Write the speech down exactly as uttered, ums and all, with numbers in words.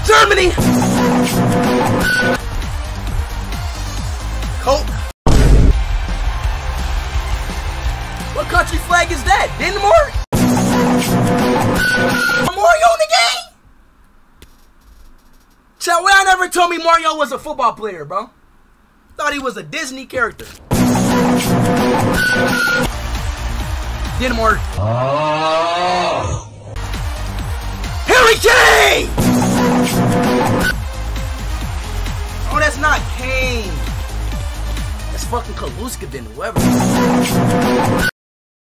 Germany. Coke. What country flag is that? Denmark? Mario in the game? Child, why I never told me Mario was a football player, bro? Thought he was a Disney character. Denmark. Oh. Harry Kane! Oh, that's not Kane. That's fucking Kaluska then, whoever.